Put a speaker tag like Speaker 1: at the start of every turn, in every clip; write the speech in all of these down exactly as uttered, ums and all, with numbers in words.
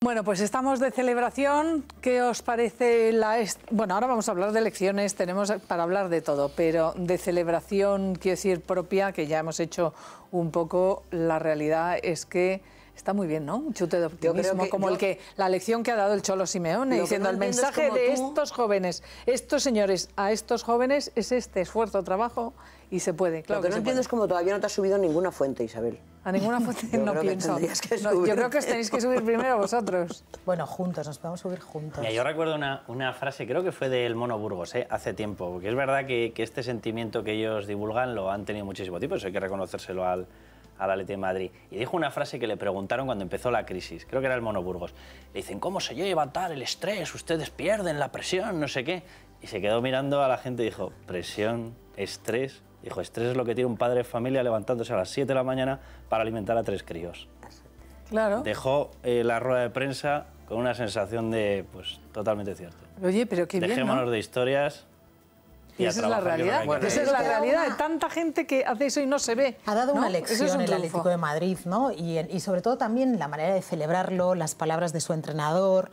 Speaker 1: Bueno, pues estamos de celebración. ¿Qué os parece la...? Est... Bueno, ahora vamos a hablar de elecciones, tenemos para hablar de todo, pero de celebración, quiero decir, propia, que ya hemos hecho un poco, la realidad es que está muy bien, ¿no? Un chute de optimismo, como yo... el que la lección que ha dado el Cholo Simeone, diciendo no el mensaje de tú... estos jóvenes, estos señores, a estos jóvenes es este esfuerzo, trabajo y se puede. Claro
Speaker 2: Lo que, que no entiendo
Speaker 1: puede.
Speaker 2: es como todavía no te has subido a ninguna fuente, Isabel.
Speaker 1: A ninguna fuente
Speaker 2: yo
Speaker 1: no pienso.
Speaker 2: Que que
Speaker 1: no, yo creo que os tenéis que subir primero vosotros.
Speaker 3: Bueno, juntos, nos podemos subir juntos.
Speaker 4: Mira, yo recuerdo una, una frase, creo que fue del Mono Burgos, ¿eh? hace tiempo, porque es verdad que, que este sentimiento que ellos divulgan lo han tenido muchísimo tiempo, eso hay que reconocérselo al, al Atleti de Madrid. Y dijo una frase que le preguntaron cuando empezó la crisis, creo que era el Mono Burgos. Le dicen, ¿cómo se lleva tal el estrés? Ustedes pierden la presión, no sé qué. Y se quedó mirando a la gente y dijo, presión, estrés... Dijo, estrés es lo que tiene un padre de familia levantándose a las siete de la mañana para alimentar a tres críos.
Speaker 1: Claro.
Speaker 4: Dejó eh, la rueda de prensa con una sensación de, pues, totalmente cierto.
Speaker 1: Oye, pero qué bien,
Speaker 4: Dejémonos
Speaker 1: ¿no?
Speaker 4: de historias y,
Speaker 1: y
Speaker 4: a
Speaker 1: esa es la realidad. Bueno, esa es la realidad de tanta gente que hace eso y no se ve.
Speaker 3: Ha dado
Speaker 1: ¿no?
Speaker 3: una lección es un el Atlético de Madrid, ¿no? Y, y sobre todo también la manera de celebrarlo, las palabras de su entrenador...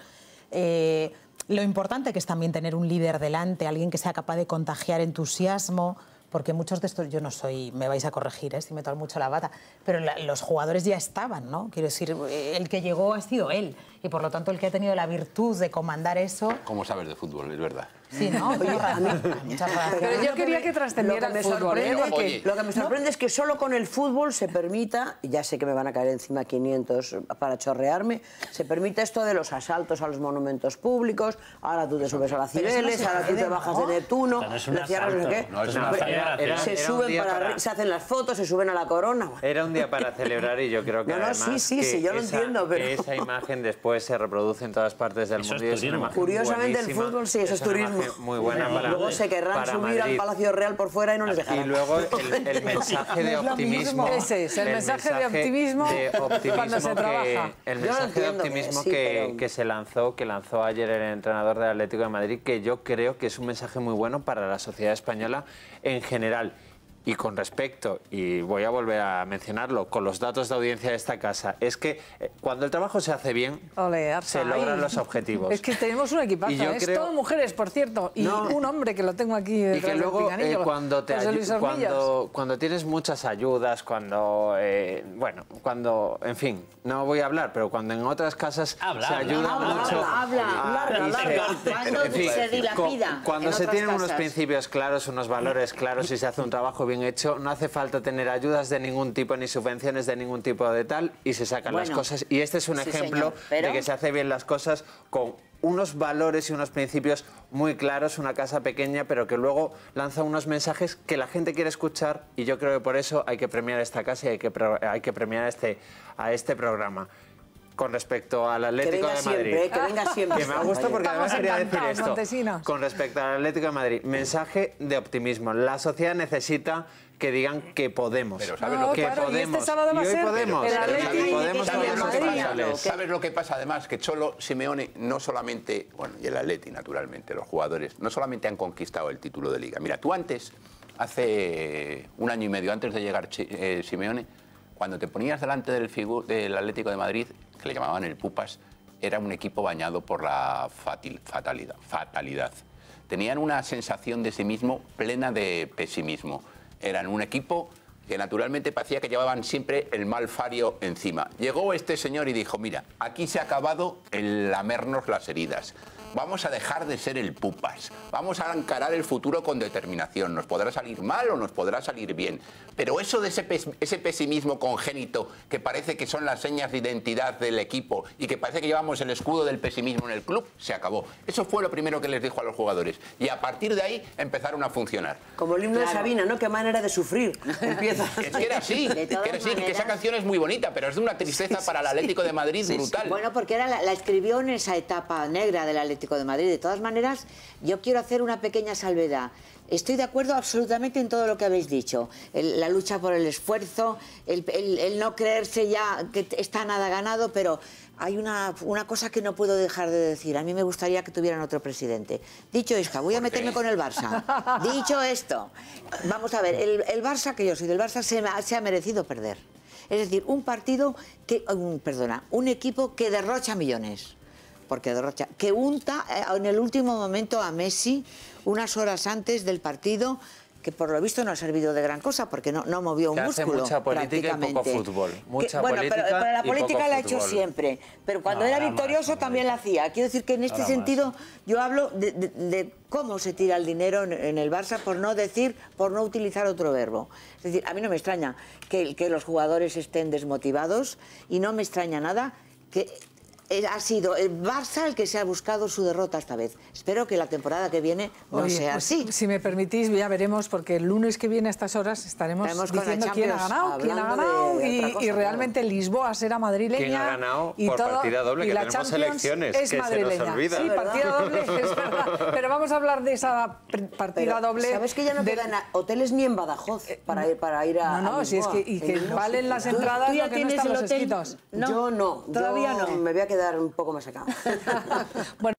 Speaker 3: Eh, lo importante que es también tener un líder delante, alguien que sea capaz de contagiar entusiasmo... Porque muchos de estos, yo no soy, me vais a corregir, ¿eh? Si me toco mucho la bata, pero la, los jugadores ya estaban, ¿no? Quiero decir, el que llegó ha sido él, y por lo tanto el que ha tenido la virtud de comandar eso...
Speaker 5: ¿Cómo sabes de fútbol? Es verdad.
Speaker 3: Sí, ¿no? Oye, a mí, muchas gracias.
Speaker 1: Pero yo quería que trascendiera el fútbol, ¿eh?
Speaker 2: Porque lo que me sorprende ¿no? es que solo con el fútbol se permita, y ya sé que me van a caer encima quinientos para chorrearme, se permite esto de los asaltos a los monumentos públicos, ahora tú te subes a la Cibeles, ahora tú te bajas de Neptuno,
Speaker 4: no es un
Speaker 2: le cierras no sé qué.
Speaker 5: No es una
Speaker 6: Era, era,
Speaker 2: se
Speaker 6: era
Speaker 2: suben para,
Speaker 6: para...
Speaker 2: se hacen las fotos, se suben a la corona.
Speaker 6: Era un día para celebrar y yo creo que
Speaker 2: no, no,
Speaker 6: además
Speaker 2: sí, sí,
Speaker 6: que
Speaker 2: sí, yo lo
Speaker 6: esa,
Speaker 2: entiendo, pero...
Speaker 6: que esa imagen después se reproduce en todas partes del
Speaker 4: eso
Speaker 6: mundo.
Speaker 4: Es
Speaker 6: y es una
Speaker 2: Curiosamente el fútbol sí, eso es,
Speaker 6: es
Speaker 2: turismo.
Speaker 6: Muy buena para,
Speaker 2: luego se querrán
Speaker 6: para
Speaker 2: subir
Speaker 6: Madrid.
Speaker 2: al Palacio Real por fuera y no les dejarán.
Speaker 6: Y luego el, el mensaje de optimismo.
Speaker 1: Ese es el, el mensaje, mensaje de optimismo,
Speaker 6: de optimismo
Speaker 1: cuando se
Speaker 6: que,
Speaker 1: trabaja.
Speaker 6: el mensaje
Speaker 2: entiendo,
Speaker 6: de optimismo
Speaker 2: sí,
Speaker 6: que,
Speaker 2: pero...
Speaker 6: que se lanzó, que lanzó ayer el entrenador del Atlético de Madrid, que yo creo que es un mensaje muy bueno para la sociedad española en general. Y con respecto, y voy a volver a mencionarlo, con los datos de audiencia de esta casa, es que eh, cuando el trabajo se hace bien,
Speaker 1: Olé,
Speaker 6: se logran los objetivos.
Speaker 1: Es que tenemos un equipazo, es creo... todo mujeres, por cierto, y no. un hombre que lo tengo aquí detrás.
Speaker 6: Y que luego, eh, cuando, te cuando, cuando tienes muchas ayudas, cuando, eh, bueno, cuando, en fin, no voy a hablar, pero cuando en otras casas
Speaker 4: habla,
Speaker 6: se
Speaker 4: habla,
Speaker 6: ayuda
Speaker 4: habla,
Speaker 6: mucho...
Speaker 2: Habla, habla,
Speaker 6: habla,
Speaker 2: habla.
Speaker 6: Cuando en fin,
Speaker 2: se dilapida
Speaker 6: Cuando se tienen unos principios claros, unos valores claros y se hace un trabajo bien hecho, no hace falta tener ayudas de ningún tipo ni subvenciones de ningún tipo de tal y se sacan bueno, las cosas. Y este es un sí, ejemplo señor, pero... de que se hace bien las cosas con unos valores y unos principios muy claros, una casa pequeña, pero que luego lanza unos mensajes que la gente quiere escuchar y yo creo que por eso hay que premiar esta casa y hay que, hay que premiar a este, a este programa. Con respecto al Atlético de Madrid.
Speaker 2: Siempre, que venga siempre.
Speaker 6: Que me ha gustado porque además quería decir esto.
Speaker 1: Montesinos.
Speaker 6: Con respecto al Atlético de Madrid, mensaje de optimismo. La sociedad necesita que digan que podemos.
Speaker 5: Pero ¿sabes
Speaker 1: no,
Speaker 5: lo que
Speaker 1: claro,
Speaker 5: podemos?
Speaker 1: Y este sábado va
Speaker 6: y hoy
Speaker 1: a ser
Speaker 6: podemos.
Speaker 1: el
Speaker 5: Atleti,
Speaker 6: podemos
Speaker 5: ¿sabes lo que pasa?
Speaker 6: ¿Sabes?
Speaker 5: ¿Sabes lo que pasa además? Que Cholo Simeone no solamente, bueno, y el Atleti naturalmente, los jugadores, no solamente han conquistado el título de Liga. Mira, tú antes, hace un año y medio antes de llegar eh, Simeone, cuando te ponías delante del, del Atlético de Madrid, que le llamaban el Pupas, era un equipo bañado por la fatil, fatalidad, fatalidad. Tenían una sensación de sí mismo plena de pesimismo. Eran un equipo que naturalmente parecía que llevaban siempre el mal fario encima. Llegó este señor y dijo, mira, aquí se ha acabado el lamernos las heridas. Vamos a dejar de ser el Pupas. Vamos a encarar el futuro con determinación. Nos podrá salir mal o nos podrá salir bien. Pero eso de ese, pes ese pesimismo congénito que parece que son las señas de identidad del equipo y que parece que llevamos el escudo del pesimismo en el club, se acabó. Eso fue lo primero que les dijo a los jugadores. Y a partir de ahí empezaron a funcionar.
Speaker 2: Como el himno claro. de Sabina, ¿no? Qué manera de sufrir. Empieza.
Speaker 5: Es que era así. Que era así, que esa canción es muy bonita, pero es de una tristeza para el Atlético de Madrid sí, brutal.
Speaker 7: Sí. Bueno, porque era la, la escribió en esa etapa negra del Atlético de Madrid. De todas maneras, yo quiero hacer una pequeña salvedad. Estoy de acuerdo absolutamente en todo lo que habéis dicho. El, la lucha por el esfuerzo, el, el, el no creerse ya que está nada ganado, pero hay una, una cosa que no puedo dejar de decir. A mí me gustaría que tuvieran otro presidente. Dicho esto, voy a meterme con el Barça. Dicho esto, vamos a ver, el, el Barça, que yo soy del Barça, se, se ha merecido perder. Es decir, un partido que, un, perdona, un equipo que derrocha millones. Porque derrocha, que unta en el último momento a Messi, unas horas antes del partido, que por lo visto no ha servido de gran cosa, porque no, no movió un
Speaker 6: que
Speaker 7: músculo.
Speaker 6: Hace mucha política y poco fútbol. Mucha
Speaker 7: que, bueno,
Speaker 6: política
Speaker 7: pero, pero la política la ha hecho
Speaker 6: fútbol.
Speaker 7: siempre. Pero cuando
Speaker 4: No,
Speaker 7: era
Speaker 4: ahora
Speaker 7: victorioso
Speaker 4: más,
Speaker 7: también la hacía. Quiero decir que en este
Speaker 4: Ahora
Speaker 7: sentido
Speaker 4: más.
Speaker 7: yo hablo de, de, de cómo se tira el dinero en, en el Barça, por no decir, por no utilizar otro verbo. Es decir, a mí no me extraña que, que los jugadores estén desmotivados y no me extraña nada que ha sido el Barça el que se ha buscado su derrota esta vez. Espero que la temporada que viene no
Speaker 1: Oye,
Speaker 7: sea
Speaker 1: pues,
Speaker 7: así.
Speaker 1: Si me permitís, ya veremos, porque el lunes que viene a estas horas estaremos,
Speaker 7: Estaremos con la
Speaker 1: diciendo quién ha
Speaker 7: Champions,
Speaker 1: ganado, quién ha
Speaker 7: hablando
Speaker 1: ganado,
Speaker 7: de
Speaker 1: y,
Speaker 7: otra cosa,
Speaker 1: y realmente Lisboa será madrileña.
Speaker 6: ¿Quién ha ganado
Speaker 1: y
Speaker 6: por
Speaker 1: todo,
Speaker 6: partida doble?
Speaker 1: y
Speaker 6: Que
Speaker 1: la
Speaker 6: tenemos
Speaker 1: Champions
Speaker 6: elecciones,
Speaker 1: es
Speaker 6: que se nos
Speaker 1: madrileña.
Speaker 6: olvida.
Speaker 1: Sí,
Speaker 7: ¿Verdad?
Speaker 1: partida doble, es verdad. Pero vamos a hablar de esa partida
Speaker 2: Pero,
Speaker 1: doble.
Speaker 2: ¿sabes que ya no
Speaker 1: del-
Speaker 2: quedan hoteles ni en Badajoz para ir, para ir a
Speaker 1: No, no,
Speaker 2: a
Speaker 1: si es
Speaker 2: Lisboa?
Speaker 1: que, y que
Speaker 2: En ningún
Speaker 1: valen
Speaker 2: sitio.
Speaker 1: las
Speaker 7: ¿Tú-
Speaker 1: entradas
Speaker 7: tú ya
Speaker 1: lo que no
Speaker 7: tienes
Speaker 1: están
Speaker 7: el
Speaker 1: los
Speaker 7: hotel?
Speaker 1: escritos.
Speaker 7: No,
Speaker 2: Yo no,
Speaker 7: todavía
Speaker 2: yo
Speaker 7: no.
Speaker 2: me voy a quedar un poco más acá.
Speaker 1: Bueno,